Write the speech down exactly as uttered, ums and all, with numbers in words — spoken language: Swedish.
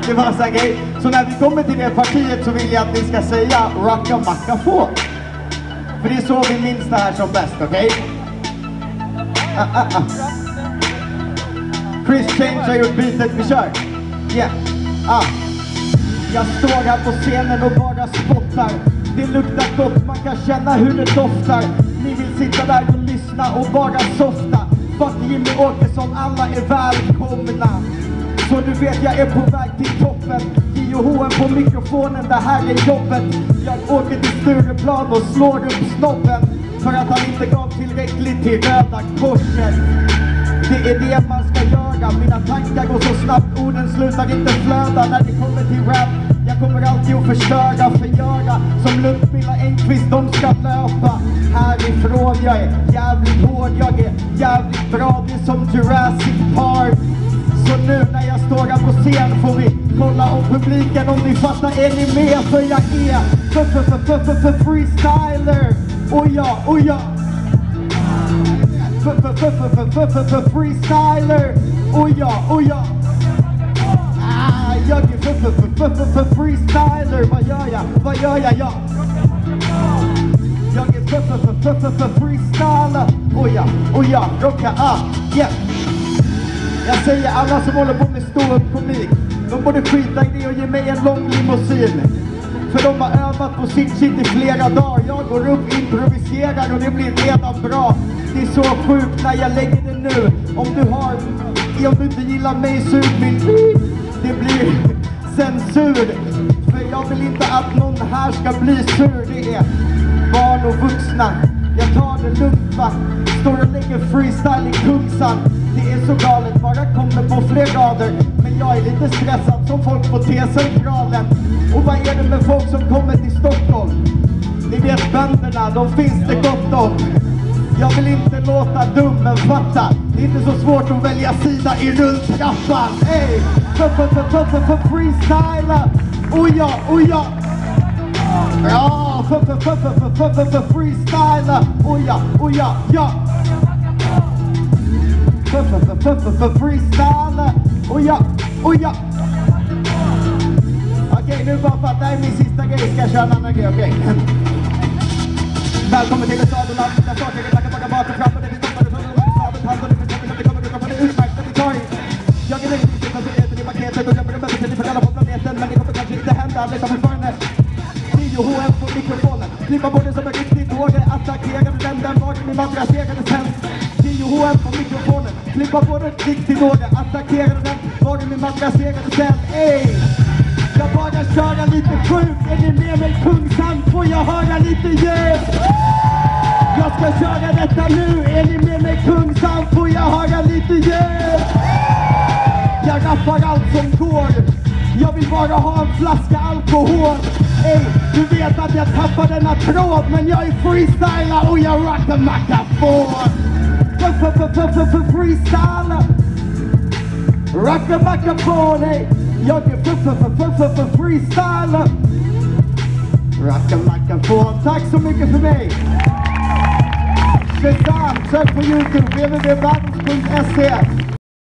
Det var så här grej. Så när vi kommer till det partiet så vill jag att ni ska säga racka macka få. För det är så vi minns det här som bäst, okej? Okay? Ah, ah, ah. Chris Change har gjort beatet, vi kör. Yeah. Ah. Jag står här på scenen och bara spottar. Det luktar gott, man kan känna hur det doftar. Ni vill sitta där och lyssna och bara softa. Fuck Jimmy Åkesson, alla är välkomna. Så du vet jag är på väg till toppen. J O H N på mikrofonen, det här är jobbet. Jag åker till Stureplan och slår upp snobben. För att han inte gav tillräckligt till Röda Korset. Det är det man ska göra. Mina tankar går så snabbt, orden slutar inte flöda. När det kommer till rap, jag kommer alltid att förstöra, förgöra. Som Ludmilla Engqvist, de ska löpa härifrån. Jag är jävligt hård, jag är jävligt bra. Det är som Jurassic Park. Så nu när jag står här på scen får vi kolla om publiken, om ni fattar, är ni med? För jag är för, för, för, för, för, för freestyler. Och ja, och ja. För, för, för, för, för, för, för, för freestyler. Och ja, och ja. Ah, jag är för, för, för, för, för, för freestyler. Vad gör jag? Vad gör jag? Ja. Jag är för, för, för, för, för, för freestyler. Och ja, och ja. Rocka, ah, yeah. Jag säger alla som håller på med stor komik, de borde skita i det och ge mig en lång limousin. För de har övat på sitt shit i flera dagar. Jag går upp, improviserar och det blir redan bra. Det är så sjukt när jag lägger det nu. Om du har, om du inte gillar mig så vill det blir censur. För jag vill inte att någon här ska bli sur. Det är barn och vuxna. Jag tar det lugnt va. Står och lägger freestyle i Kungsan. Det är så galet, bara kommer på fler rader. Men jag är lite stressad som folk på T-centralen. Och vad är det med folk som kommer till Stockholm? Ni vet bönderna, de finns det gott om. Jag vill inte låta dum, men fatta. Det är inte så svårt att välja sida i rulltrappan. Ey, för, för, för, för, för, för freestyla. Och ja, och ja. Ja, för, för, för, för, för, för, för, för freestyla. Och ja, och ja, ja. För, för, för, för, för, för freestyla. Och ja, och ja. Okej, nu bara för att det här är min sista grej ska jag köra en annan grej, okej? Välkommen till ett stadionland där saker är backa, backa, backa, fram och det vi stoppar det från en stadigt hand och det förstår att det kommer utanför det utmärkt att vi tar in. Jag är längst ut att det äter i paketet och glömmer det mötet till för alla på planeten, men det kommer kanske inte hända, leta fortfarande. J O H N på mikrofonen, klippa borden som är riktigt hård, attackerade den, den var min man raserade sen. J O H N på mikrofonen, klippa borden riktigt hård, attackerade den, var min man raserade sen. Ey! Jag bara köra lite sjukt, är ni med mig Kungsan? Får jag höra lite ljud? Jag ska köra detta nu, är ni med mig Kungsan? Får jag höra lite ljud? Jag rappar allt som går, jag vill bara ha en flaska alkohol. Ey, du vet att jag tappar denna tråd, men jag är freestyler och jag rockar mackafon. För, för, för, för, för, för freestyler. Rockar mackafon, ey. Jag är för, för, för, för, för, för freestyler. Racka mackafon. Tack så mycket för mig. Shazaam, sök på YouTube, w w w punkt bands punkt se.